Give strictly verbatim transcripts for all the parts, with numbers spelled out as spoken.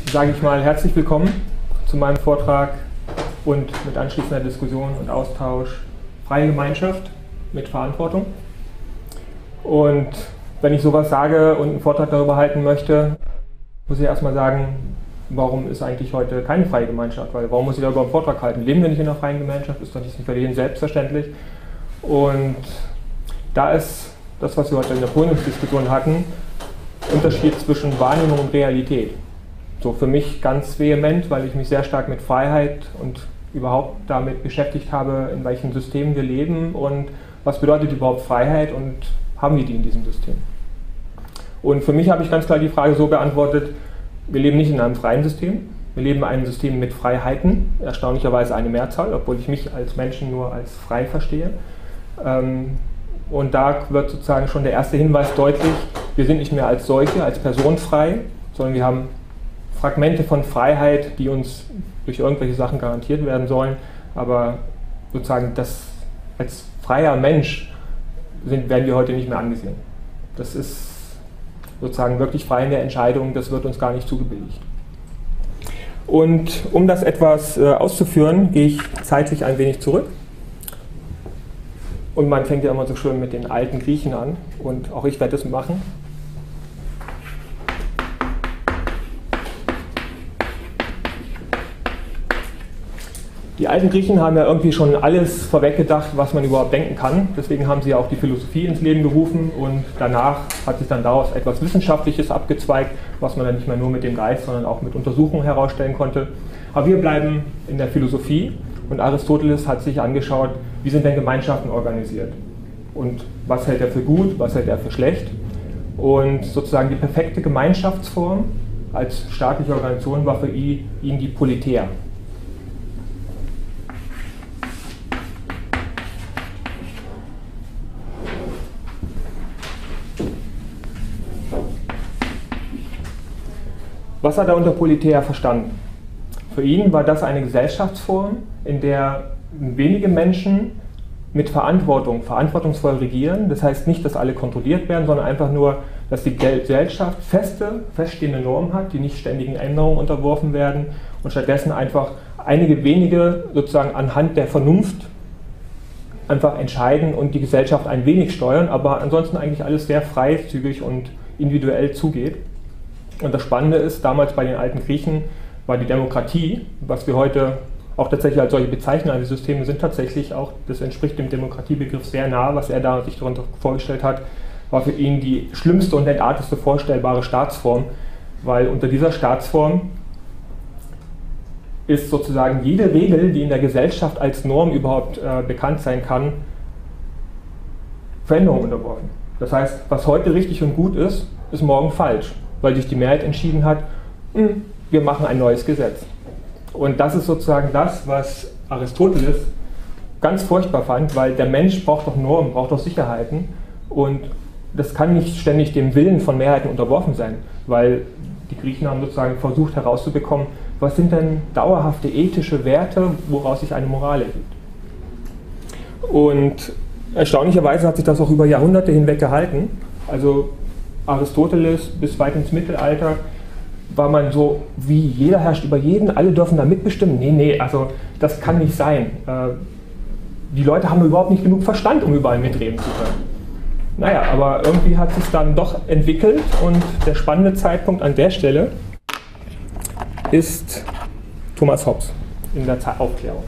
sage ich mal herzlich willkommen zu meinem Vortrag und mit anschließender Diskussion und Austausch Freie Gemeinschaft mit Verantwortung. Und wenn ich sowas sage und einen Vortrag darüber halten möchte, muss ich erstmal sagen, warum ist eigentlich heute keine freie Gemeinschaft? Weil warum muss ich darüber einen Vortrag halten? Leben wir nicht in einer freien Gemeinschaft? Ist doch nicht für jeden selbstverständlich. Und da ist das, was wir heute in der Podiumsdiskussion hatten, Unterschied zwischen Wahrnehmung und Realität. So für mich ganz vehement, weil ich mich sehr stark mit Freiheit und überhaupt damit beschäftigt habe, in welchen Systemen wir leben und was bedeutet überhaupt Freiheit und haben wir die in diesem System. Und für mich habe ich ganz klar die Frage so beantwortet, wir leben nicht in einem freien System, wir leben in einem System mit Freiheiten, erstaunlicherweise eine Mehrzahl, obwohl ich mich als Menschen nur als frei verstehe. Und da wird sozusagen schon der erste Hinweis deutlich, wir sind nicht mehr als solche, als Person frei, sondern wir haben Fragmente von Freiheit, die uns durch irgendwelche Sachen garantiert werden sollen, aber sozusagen das als freier Mensch sind, werden wir heute nicht mehr angesehen. Das ist sozusagen wirklich frei in der Entscheidung, das wird uns gar nicht zugebilligt. Und um das etwas äh, auszuführen, gehe ich zeitlich ein wenig zurück. Und man fängt ja immer so schön mit den alten Griechen an und auch ich werde das machen. Die alten Griechen haben ja irgendwie schon alles vorweggedacht, was man überhaupt denken kann. Deswegen haben sie ja auch die Philosophie ins Leben gerufen und danach hat sich dann daraus etwas Wissenschaftliches abgezweigt, was man dann nicht mehr nur mit dem Geist, sondern auch mit Untersuchungen herausstellen konnte. Aber wir bleiben in der Philosophie und Aristoteles hat sich angeschaut, wie sind denn Gemeinschaften organisiert und was hält er für gut, was hält er für schlecht. Und sozusagen die perfekte Gemeinschaftsform als staatliche Organisation war für ihn die Politeia. Was hat er unter Politeia verstanden? Für ihn war das eine Gesellschaftsform, in der wenige Menschen mit Verantwortung, verantwortungsvoll regieren. Das heißt nicht, dass alle kontrolliert werden, sondern einfach nur, dass die Gesellschaft feste, feststehende Normen hat, die nicht ständigen Änderungen unterworfen werden und stattdessen einfach einige wenige sozusagen anhand der Vernunft einfach entscheiden und die Gesellschaft ein wenig steuern, aber ansonsten eigentlich alles sehr freizügig und individuell zugeht. Und das Spannende ist, damals bei den alten Griechen war die Demokratie, was wir heute auch tatsächlich als solche bezeichnen, also Systeme sind tatsächlich auch, das entspricht dem Demokratiebegriff sehr nah, was er da sich darunter vorgestellt hat, war für ihn die schlimmste und entarteste vorstellbare Staatsform, weil unter dieser Staatsform ist sozusagen jede Regel, die in der Gesellschaft als Norm überhaupt äh, bekannt sein kann, Veränderungen unterworfen. Das heißt, was heute richtig und gut ist, ist morgen falsch, weil sich die Mehrheit entschieden hat, wir machen ein neues Gesetz. Und das ist sozusagen das, was Aristoteles ganz furchtbar fand, weil der Mensch braucht doch Normen, braucht doch Sicherheiten und das kann nicht ständig dem Willen von Mehrheiten unterworfen sein, weil die Griechen haben sozusagen versucht herauszubekommen, was sind denn dauerhafte ethische Werte, woraus sich eine Moral ergibt. Und erstaunlicherweise hat sich das auch über Jahrhunderte hinweg gehalten. Also Aristoteles bis weit ins Mittelalter war man so, wie jeder herrscht über jeden, alle dürfen da mitbestimmen. Nee, nee, also das kann nicht sein. Die Leute haben überhaupt nicht genug Verstand, um überall mitreden zu können. Naja, aber irgendwie hat sich dann doch entwickelt und der spannende Zeitpunkt an der Stelle ist Thomas Hobbes in der Aufklärung.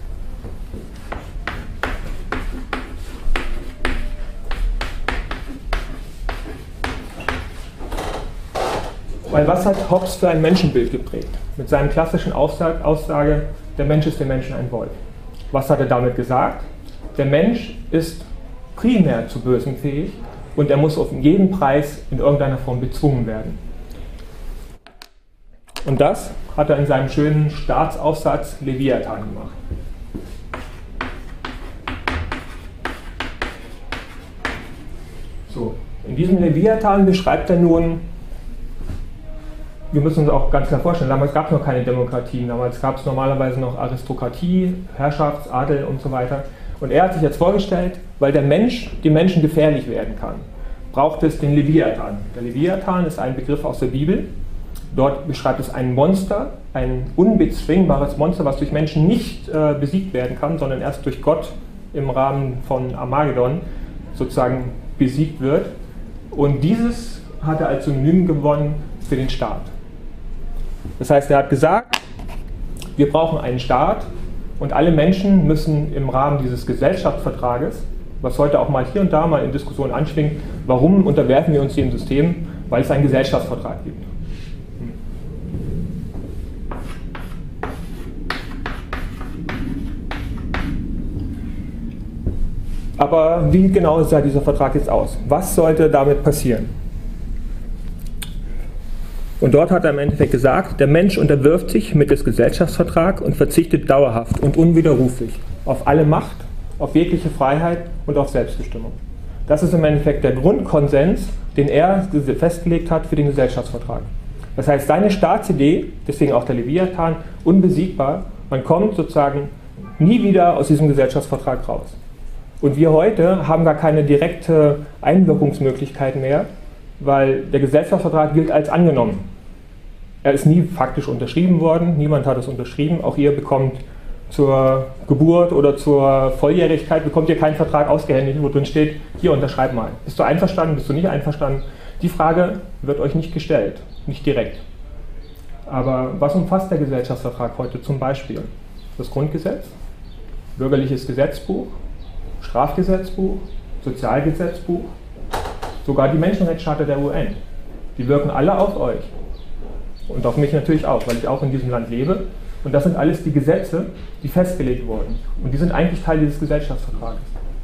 Weil was hat Hobbes für ein Menschenbild geprägt? Mit seinem klassischen Aussage, der Mensch ist dem Menschen ein Wolf. Was hat er damit gesagt? Der Mensch ist primär zu Bösem fähig und er muss auf jeden Preis in irgendeiner Form bezwungen werden. Und das hat er in seinem schönen Staatsaufsatz Leviathan gemacht. So, in diesem Leviathan beschreibt er nun, wir müssen uns auch ganz klar vorstellen, damals gab es noch keine Demokratien, damals gab es normalerweise noch Aristokratie, Herrschafts-, Adel und so weiter. Und er hat sich jetzt vorgestellt, weil der Mensch dem Menschen gefährlich werden kann, braucht es den Leviathan. Der Leviathan ist ein Begriff aus der Bibel Dort beschreibt es ein Monster, ein unbezwingbares Monster, was durch Menschen nicht äh, besiegt werden kann, sondern erst durch Gott im Rahmen von Armageddon sozusagen besiegt wird. Und dieses hat er als Synonym gewonnen für den Staat. Das heißt, er hat gesagt, wir brauchen einen Staat und alle Menschen müssen im Rahmen dieses Gesellschaftsvertrages, was heute auch mal hier und da mal in Diskussionen anschwingt, warum unterwerfen wir uns dem System? Weil es einen Gesellschaftsvertrag gibt. Aber wie genau sah dieser Vertrag jetzt aus? Was sollte damit passieren? Und dort hat er im Endeffekt gesagt, der Mensch unterwirft sich mittels Gesellschaftsvertrag und verzichtet dauerhaft und unwiderruflich auf alle Macht, auf jegliche Freiheit und auf Selbstbestimmung. Das ist im Endeffekt der Grundkonsens, den er festgelegt hat für den Gesellschaftsvertrag. Das heißt, seine Staatsidee, deswegen auch der Leviathan, unbesiegbar, man kommt sozusagen nie wieder aus diesem Gesellschaftsvertrag raus. Und wir heute haben gar keine direkte Einwirkungsmöglichkeit mehr, weil der Gesellschaftsvertrag gilt als angenommen. Er ist nie faktisch unterschrieben worden, niemand hat es unterschrieben, auch ihr bekommt zur Geburt oder zur Volljährigkeit, bekommt ihr keinen Vertrag ausgehändigt, wo drin steht, hier unterschreib mal. Bist du einverstanden, bist du nicht einverstanden? Die Frage wird euch nicht gestellt, nicht direkt. Aber was umfasst der Gesellschaftsvertrag heute zum Beispiel? Das Grundgesetz, bürgerliches Gesetzbuch, Strafgesetzbuch, Sozialgesetzbuch, sogar die Menschenrechtscharta der U N. Die wirken alle auf euch. Und auf mich natürlich auch, weil ich auch in diesem Land lebe. Und das sind alles die Gesetze, die festgelegt wurden. Und die sind eigentlich Teil dieses Gesellschaftsvertrages.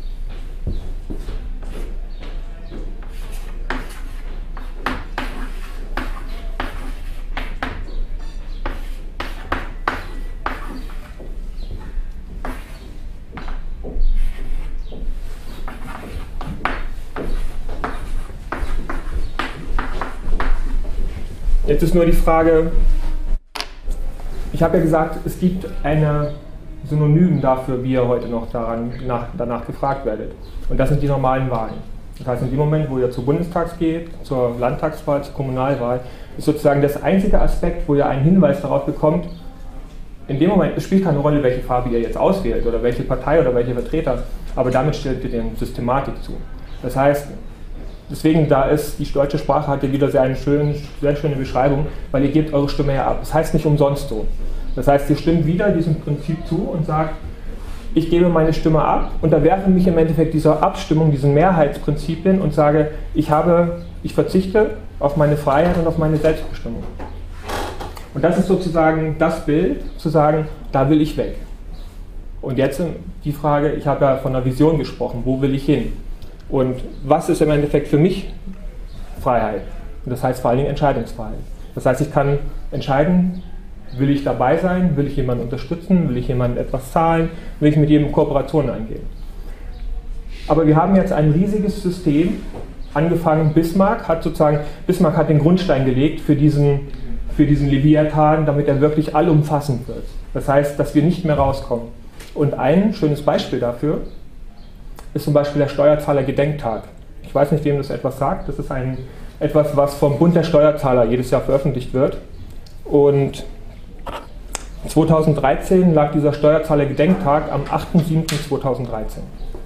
Jetzt ist nur die Frage, ich habe ja gesagt, es gibt eine Synonym dafür, wie ihr heute noch daran, nach, danach gefragt werdet. Und das sind die normalen Wahlen. Das heißt, in dem Moment, wo ihr zur Bundestags geht, zur Landtagswahl, zur Kommunalwahl, ist sozusagen das einzige Aspekt, wo ihr einen Hinweis darauf bekommt, in dem Moment, es spielt keine Rolle, welche Farbe ihr jetzt auswählt oder welche Partei oder welche Vertreter, aber damit stellt ihr den Systematik zu. Das heißt, deswegen, da ist, die deutsche Sprache hat ja wieder sehr eine schön, sehr schöne Beschreibung, weil ihr gebt eure Stimme ja ab. Das heißt nicht umsonst so. Das heißt, ihr stimmt wieder diesem Prinzip zu und sagt, ich gebe meine Stimme ab und unterwerfe mich im Endeffekt dieser Abstimmung, diesen Mehrheitsprinzipien und sage, ich, habe, ich verzichte auf meine Freiheit und auf meine Selbstbestimmung. Und das ist sozusagen das Bild, zu sagen, da will ich weg. Und jetzt die Frage, ich habe ja von einer Vision gesprochen, wo will ich hin? Und was ist im Endeffekt für mich Freiheit? Und das heißt vor allen Dingen Entscheidungsfreiheit. Das heißt, ich kann entscheiden, will ich dabei sein, will ich jemanden unterstützen, will ich jemandem etwas zahlen, will ich mit jedem Kooperationen eingehen. Aber wir haben jetzt ein riesiges System, angefangen Bismarck hat sozusagen, Bismarck hat den Grundstein gelegt für diesen, für diesen Leviathan, damit er wirklich allumfassend wird. Das heißt, dass wir nicht mehr rauskommen. Und ein schönes Beispiel dafür ist zum Beispiel der Steuerzahler-Gedenktag. Ich weiß nicht, wem das etwas sagt. Das ist ein, etwas, was vom Bund der Steuerzahler jedes Jahr veröffentlicht wird. Und zweitausenddreizehn lag dieser Steuerzahler-Gedenktag am achter siebter zweitausenddreizehn.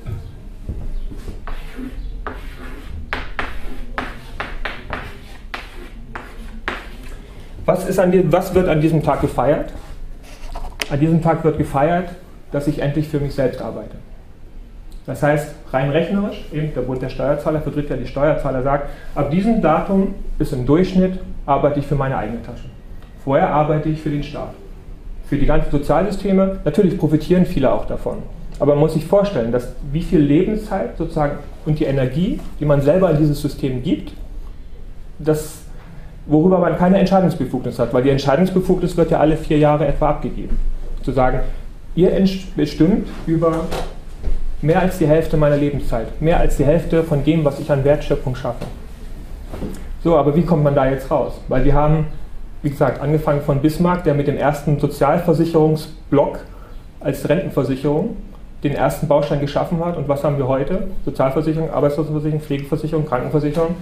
Was, ist an die, was wird an diesem Tag gefeiert? An diesem Tag wird gefeiert, dass ich endlich für mich selbst arbeite. Das heißt, rein rechnerisch, eben der Bund der Steuerzahler vertritt ja die Steuerzahler, sagt, ab diesem Datum ist im Durchschnitt, arbeite ich für meine eigene Tasche. Vorher arbeite ich für den Staat. Für die ganzen Sozialsysteme, natürlich profitieren viele auch davon. Aber man muss sich vorstellen, dass wie viel Lebenszeit sozusagen und die Energie, die man selber in dieses System gibt, das, worüber man keine Entscheidungsbefugnis hat, weil die Entscheidungsbefugnis wird ja alle vier Jahre etwa abgegeben. Zu sagen, ihr bestimmt über mehr als die Hälfte meiner Lebenszeit, mehr als die Hälfte von dem, was ich an Wertschöpfung schaffe. So, aber wie kommt man da jetzt raus? Weil wir haben, wie gesagt, angefangen von Bismarck, der mit dem ersten Sozialversicherungsblock als Rentenversicherung den ersten Baustein geschaffen hat. Und was haben wir heute? Sozialversicherung, Arbeitslosenversicherung, Pflegeversicherung, Krankenversicherung.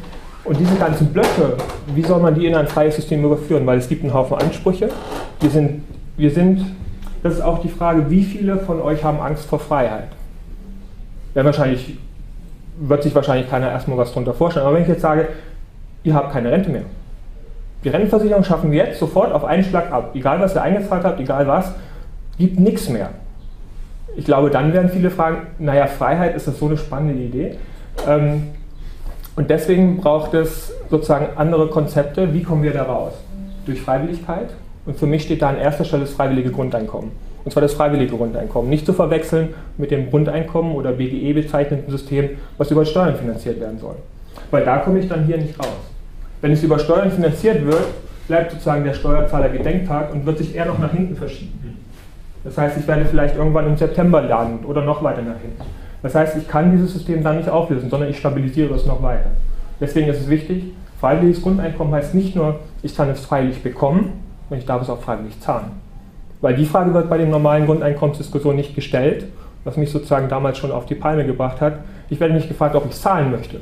Und diese ganzen Blöcke, wie soll man die in ein freies System überführen? Weil es gibt einen Haufen Ansprüche. Wir sind, wir sind, das ist auch die Frage, wie viele von euch haben Angst vor Freiheit? Ja, wahrscheinlich, wird sich wahrscheinlich keiner erstmal was darunter vorstellen. Aber wenn ich jetzt sage, ihr habt keine Rente mehr. Die Rentenversicherung schaffen wir jetzt sofort auf einen Schlag ab. Egal was ihr eingezahlt habt, egal was, gibt nichts mehr. Ich glaube, dann werden viele fragen, naja, Freiheit, ist das so eine spannende Idee? Ähm, Und deswegen braucht es sozusagen andere Konzepte. Wie kommen wir da raus? Durch Freiwilligkeit. Und für mich steht da an erster Stelle das freiwillige Grundeinkommen. Und zwar das freiwillige Grundeinkommen. Nicht zu verwechseln mit dem Grundeinkommen oder B G E bezeichneten System, was über Steuern finanziert werden soll. Weil da komme ich dann hier nicht raus. Wenn es über Steuern finanziert wird, bleibt sozusagen der Steuerzahler Gedenktag und wird sich eher noch nach hinten verschieben. Das heißt, ich werde vielleicht irgendwann im September landen oder noch weiter nach hinten. Das heißt, ich kann dieses System dann nicht auflösen, sondern ich stabilisiere es noch weiter. Deswegen ist es wichtig, freiwilliges Grundeinkommen heißt nicht nur, ich kann es freiwillig bekommen, sondern ich darf es auch freiwillig zahlen. Weil die Frage wird bei den normalen Grundeinkommensdiskussionen nicht gestellt, was mich sozusagen damals schon auf die Palme gebracht hat. Ich werde nicht gefragt, ob ich zahlen möchte.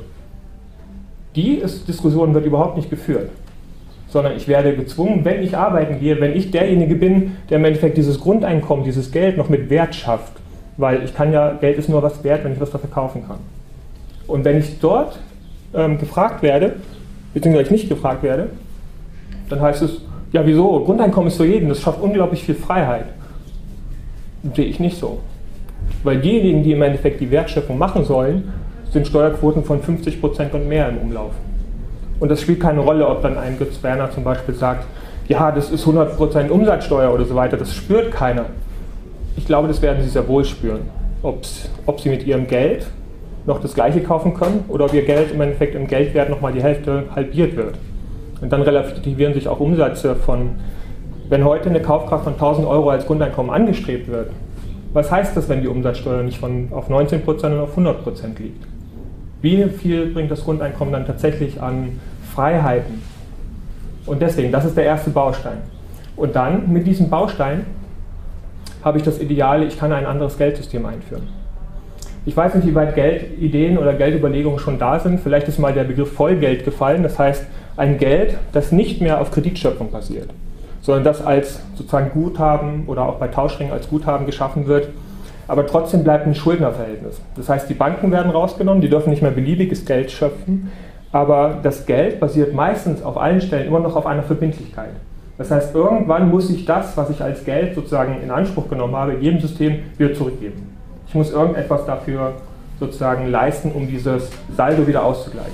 Die ist, Diskussion wird überhaupt nicht geführt, sondern ich werde gezwungen, wenn ich arbeiten gehe, wenn ich derjenige bin, der im Endeffekt dieses Grundeinkommen, dieses Geld noch mit Wert schafft. Weil ich kann ja, Geld ist nur was wert, wenn ich was dafür kaufen kann. Und wenn ich dort ähm, gefragt werde, beziehungsweise ich nicht gefragt werde, dann heißt es, ja wieso, Grundeinkommen ist für jeden, das schafft unglaublich viel Freiheit. Das sehe ich nicht so. Weil diejenigen, die im Endeffekt die Wertschöpfung machen sollen, sind Steuerquoten von fünfzig Prozent und mehr im Umlauf. Und das spielt keine Rolle, ob dann ein Götz Werner zum Beispiel sagt, ja, das ist hundert Prozent Umsatzsteuer oder so weiter, das spürt keiner. Ich glaube, das werden sie sehr wohl spüren, Ob's, ob sie mit ihrem Geld noch das Gleiche kaufen können oder ob ihr Geld im Endeffekt im Geldwert nochmal die Hälfte halbiert wird. Und dann relativieren sich auch Umsätze von, wenn heute eine Kaufkraft von tausend Euro als Grundeinkommen angestrebt wird, was heißt das, wenn die Umsatzsteuer nicht von, auf neunzehn Prozent und auf hundert Prozent liegt? Wie viel bringt das Grundeinkommen dann tatsächlich an Freiheiten? Und deswegen, das ist der erste Baustein. Und dann mit diesem Baustein habe ich das Ideale, ich kann ein anderes Geldsystem einführen. Ich weiß nicht, wie weit Geldideen oder Geldüberlegungen schon da sind. Vielleicht ist mal der Begriff Vollgeld gefallen. Das heißt, ein Geld, das nicht mehr auf Kreditschöpfung basiert, sondern das als sozusagen Guthaben oder auch bei Tauschringen als Guthaben geschaffen wird. Aber trotzdem bleibt ein Schuldnerverhältnis. Das heißt, die Banken werden rausgenommen, die dürfen nicht mehr beliebiges Geld schöpfen. Aber das Geld basiert meistens auf allen Stellen immer noch auf einer Verbindlichkeit. Das heißt, irgendwann muss ich das, was ich als Geld sozusagen in Anspruch genommen habe, in jedem System wieder zurückgeben. Ich muss irgendetwas dafür sozusagen leisten, um dieses Saldo wieder auszugleichen.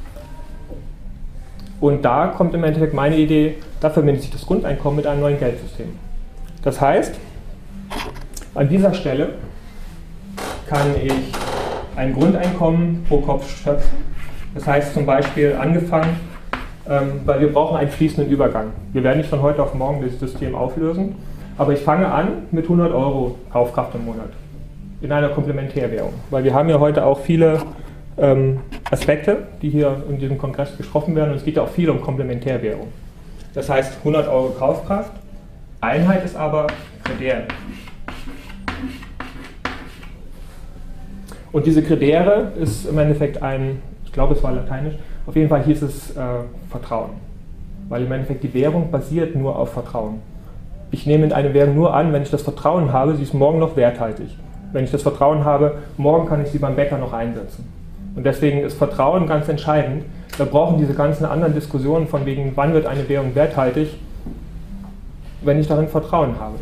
Und da kommt im Endeffekt meine Idee, da verbindet sich das Grundeinkommen mit einem neuen Geldsystem. Das heißt, an dieser Stelle kann ich ein Grundeinkommen pro Kopf schöpfen. Das heißt zum Beispiel angefangen, Ähm, weil wir brauchen einen fließenden Übergang. Wir werden nicht von heute auf morgen das System auflösen, aber ich fange an mit hundert Euro Kaufkraft im Monat in einer Komplementärwährung, weil wir haben ja heute auch viele ähm, Aspekte, die hier in diesem Kongress besprochen werden und es geht ja auch viel um Komplementärwährung. Das heißt hundert Euro Kaufkraft, Einheit ist aber Credere. Und diese Credere ist im Endeffekt ein, ich glaube es war lateinisch, auf jeden Fall hieß es äh, Vertrauen, weil im Endeffekt die Währung basiert nur auf Vertrauen. Ich nehme eine Währung nur an, wenn ich das Vertrauen habe, sie ist morgen noch werthaltig. Wenn ich das Vertrauen habe, morgen kann ich sie beim Bäcker noch einsetzen. Und deswegen ist Vertrauen ganz entscheidend. Wir brauchen diese ganzen anderen Diskussionen von wegen, wann wird eine Währung werthaltig, wenn ich darin Vertrauen habe.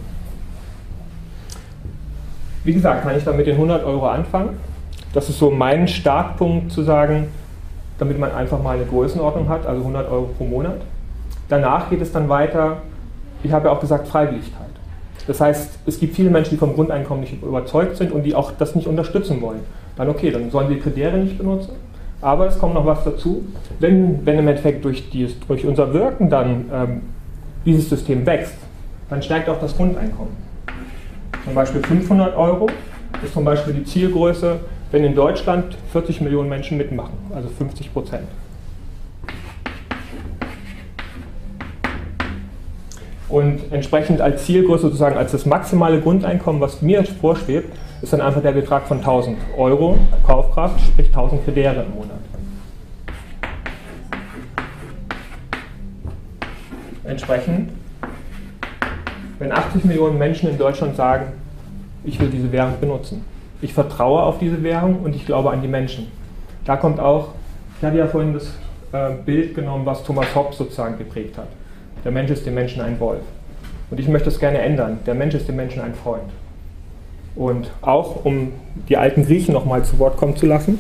Wie gesagt, kann ich dann mit den hundert Euro anfangen. Das ist so mein Startpunkt zu sagen, damit man einfach mal eine Größenordnung hat, also hundert Euro pro Monat. Danach geht es dann weiter, ich habe ja auch gesagt, Freiwilligkeit. Das heißt, es gibt viele Menschen, die vom Grundeinkommen nicht überzeugt sind und die auch das nicht unterstützen wollen. Dann okay, dann sollen wir Credere nicht benutzen, aber es kommt noch was dazu. Wenn, wenn im Endeffekt durch, die, durch unser Wirken dann ähm, dieses System wächst, dann steigt auch das Grundeinkommen. Zum Beispiel fünfhundert Euro ist zum Beispiel die Zielgröße, wenn in Deutschland vierzig Millionen Menschen mitmachen, also fünfzig Prozent. Und entsprechend als Zielgröße, sozusagen als das maximale Grundeinkommen, was mir vorschwebt, ist dann einfach der Betrag von tausend Euro Kaufkraft, sprich tausend Credere im Monat. Entsprechend, wenn achtzig Millionen Menschen in Deutschland sagen, ich will diese Währung benutzen, ich vertraue auf diese Währung und ich glaube an die Menschen. Da kommt auch, ich hatte ja vorhin das äh, Bild genommen, was Thomas Hobbes sozusagen geprägt hat. Der Mensch ist dem Menschen ein Wolf. Und ich möchte es gerne ändern. Der Mensch ist dem Menschen ein Freund. Und auch, um die alten Griechen nochmal zu Wort kommen zu lassen,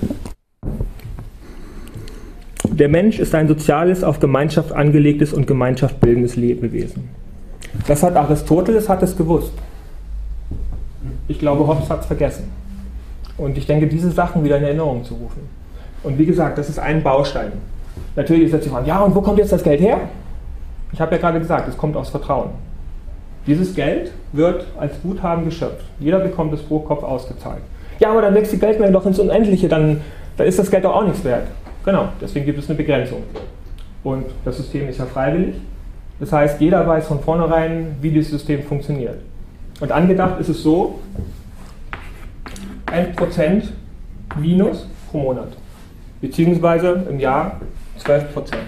der Mensch ist ein soziales, auf Gemeinschaft angelegtes und Gemeinschaft bildendes Lebewesen. Das hat Aristoteles hat es gewusst. Ich glaube, Hobbes hat es vergessen. Und ich denke, diese Sachen wieder in Erinnerung zu rufen. Und wie gesagt, das ist ein Baustein. Natürlich ist jetzt die Frage, ja, und wo kommt jetzt das Geld her? Ich habe ja gerade gesagt, es kommt aus Vertrauen. Dieses Geld wird als Guthaben geschöpft. Jeder bekommt es pro Kopf ausgezahlt. Ja, aber dann wächst die Geldmenge doch ins Unendliche, dann, dann ist das Geld doch auch nichts wert. Genau, deswegen gibt es eine Begrenzung. Und das System ist ja freiwillig. Das heißt, jeder weiß von vornherein, wie dieses System funktioniert. Und angedacht ist es so, ein Prozent minus pro Monat. Beziehungsweise im Jahr zwölf Prozent.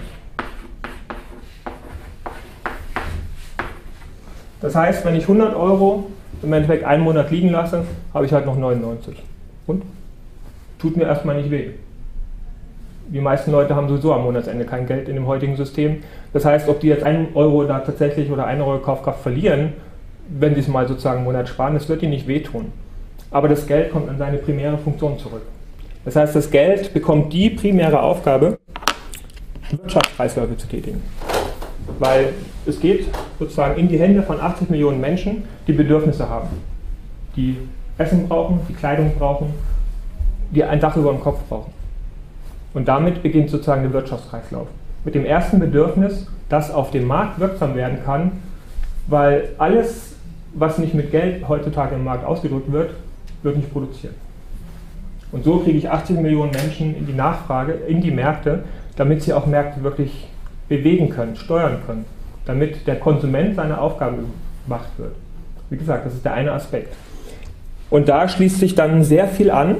Das heißt, wenn ich hundert Euro im Endeffekt einen Monat liegen lasse, habe ich halt noch neunundneunzig. Und? Tut mir erstmal nicht weh. Die meisten Leute haben sowieso am Monatsende kein Geld in dem heutigen System. Das heißt, ob die jetzt einen Euro da tatsächlich oder einen Euro Kaufkraft verlieren, wenn sie es mal sozusagen einen Monat sparen, das wird ihnen nicht wehtun. Aber das Geld kommt an seine primäre Funktion zurück. Das heißt, das Geld bekommt die primäre Aufgabe, Wirtschaftskreisläufe zu tätigen. Weil es geht sozusagen in die Hände von achtzig Millionen Menschen, die Bedürfnisse haben. Die Essen brauchen, die Kleidung brauchen, die ein Dach über dem Kopf brauchen. Und damit beginnt sozusagen der Wirtschaftskreislauf. Mit dem ersten Bedürfnis, das auf dem Markt wirksam werden kann, weil alles, was nicht mit Geld heutzutage im Markt ausgedrückt wird, wird nicht produziert. Und so kriege ich achtzig Millionen Menschen in die Nachfrage, in die Märkte, damit sie auch Märkte wirklich bewegen können, steuern können, damit der Konsument seine Aufgabe gemacht wird. Wie gesagt, das ist der eine Aspekt. Und da schließt sich dann sehr viel an,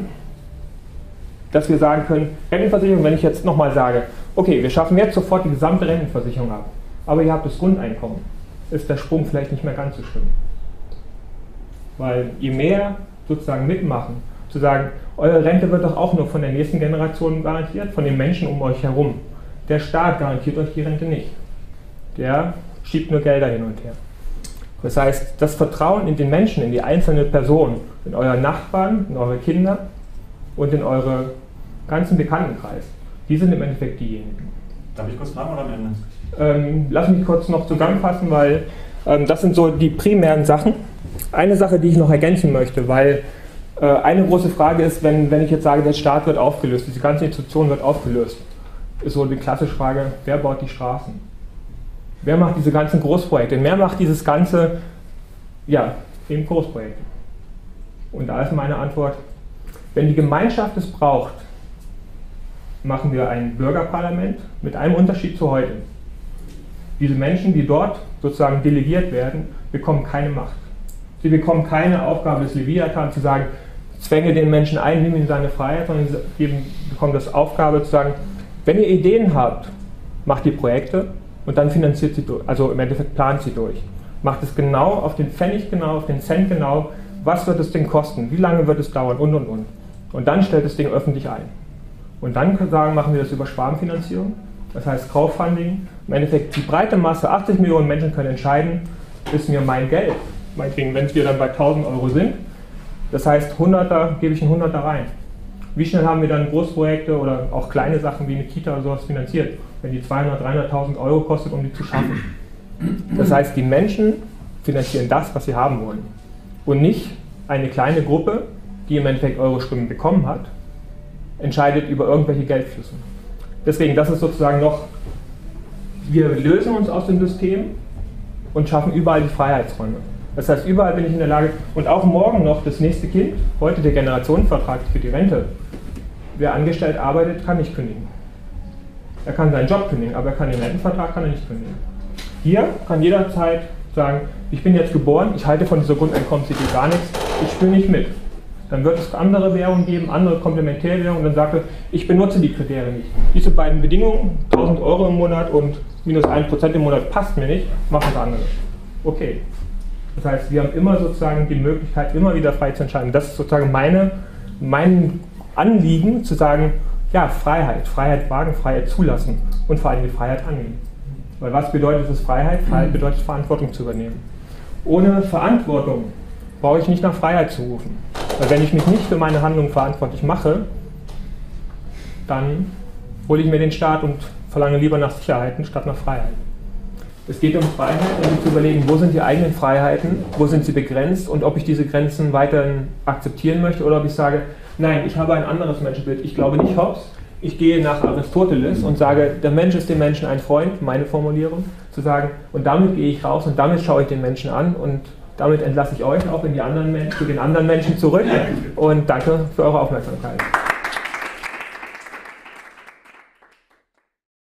dass wir sagen können, Rentenversicherung, wenn ich jetzt nochmal sage, okay, wir schaffen jetzt sofort die gesamte Rentenversicherung ab, aber ihr habt das Grundeinkommen, ist der Sprung vielleicht nicht mehr ganz so schlimm. Weil je mehr sozusagen mitmachen, zu sagen, eure Rente wird doch auch nur von der nächsten Generation garantiert, von den Menschen um euch herum. Der Staat garantiert euch die Rente nicht. Der schiebt nur Gelder hin und her. Das heißt, das Vertrauen in den Menschen, in die einzelne Person, in euren Nachbarn, in eure Kinder und in eure ganzen Bekanntenkreis, die sind im Endeffekt diejenigen. Darf ich kurz fragen oder am Ende? Ähm, lass mich kurz noch zusammenfassen, weil ähm, das sind so die primären Sachen. Eine Sache, die ich noch ergänzen möchte, weil äh, eine große Frage ist, wenn, wenn ich jetzt sage, der Staat wird aufgelöst, diese ganze Institution wird aufgelöst, ist so die klassische Frage, wer baut die Straßen? Wer macht diese ganzen Großprojekte? Wer macht dieses ganze, ja, eben Großprojekte? Und da ist meine Antwort, wenn die Gemeinschaft es braucht, machen wir ein Bürgerparlament mit einem Unterschied zu heute. Diese Menschen, die dort sozusagen delegiert werden, bekommen keine Macht. Sie bekommen keine Aufgabe des Leviathan zu sagen, zwänge den Menschen ein, nimm ihm seine Freiheit, sondern sie bekommen das Aufgabe zu sagen, wenn ihr Ideen habt, macht die Projekte und dann finanziert sie durch, also im Endeffekt plant sie durch. Macht es genau auf den Pfennig genau, auf den Cent genau, was wird das Ding kosten, wie lange wird es dauern und und und. Und dann stellt das Ding öffentlich ein. Und dann sagen, machen wir das über Sparrenfinanzierung, das heißt Crowdfunding. Im Endeffekt die breite Masse, achtzig Millionen Menschen können entscheiden, ist mir mein Geld. Meinetwegen, wenn wir dann bei tausend Euro sind, das heißt hunderter, gebe ich einen hunderter rein. Wie schnell haben wir dann Großprojekte oder auch kleine Sachen wie eine Kita oder sowas finanziert, wenn die zweihunderttausend, dreihunderttausend Euro kostet, um die zu schaffen? Das heißt, die Menschen finanzieren das, was sie haben wollen. Und nicht eine kleine Gruppe, die im Endeffekt eure Stimmen bekommen hat, entscheidet über irgendwelche Geldflüsse. Deswegen, das ist sozusagen noch, wir lösen uns aus dem System und schaffen überall die Freiheitsräume. Das heißt, überall bin ich in der Lage, und auch morgen noch das nächste Kind, heute der Generationenvertrag für die Rente. Wer angestellt arbeitet, kann nicht kündigen. Er kann seinen Job kündigen, aber er kann den Rentenvertrag kann er nicht kündigen. Hier kann jederzeit sagen, ich bin jetzt geboren, ich halte von dieser Grundeinkommensidee gar nichts, ich spiele nicht mit. Dann wird es andere Währungen geben, andere Komplementärwährungen und dann sagt er, ich benutze die Kriterien nicht. Diese beiden Bedingungen, tausend Euro im Monat und minus ein Prozent im Monat passt mir nicht, machen wir andere. Okay. Das heißt, wir haben immer sozusagen die Möglichkeit, immer wieder frei zu entscheiden. Das ist sozusagen meine, mein Anliegen, zu sagen, ja, Freiheit, Freiheit wagen, Freiheit zulassen und vor allem die Freiheit annehmen. Weil was bedeutet es Freiheit? Freiheit bedeutet Verantwortung zu übernehmen. Ohne Verantwortung brauche ich nicht nach Freiheit zu rufen. Weil wenn ich mich nicht für meine Handlungen verantwortlich mache, dann hole ich mir den Staat und verlange lieber nach Sicherheiten statt nach Freiheit. Es geht um Freiheit und zu überlegen, wo sind die eigenen Freiheiten, wo sind sie begrenzt und ob ich diese Grenzen weiterhin akzeptieren möchte oder ob ich sage, nein, ich habe ein anderes Menschenbild. Ich glaube nicht Hobbes, ich gehe nach Aristoteles und sage, der Mensch ist dem Menschen ein Freund, meine Formulierung, zu sagen, und damit gehe ich raus und damit schaue ich den Menschen an und damit entlasse ich euch auch in die anderen Menschen, zu den anderen Menschen zurück und danke für eure Aufmerksamkeit.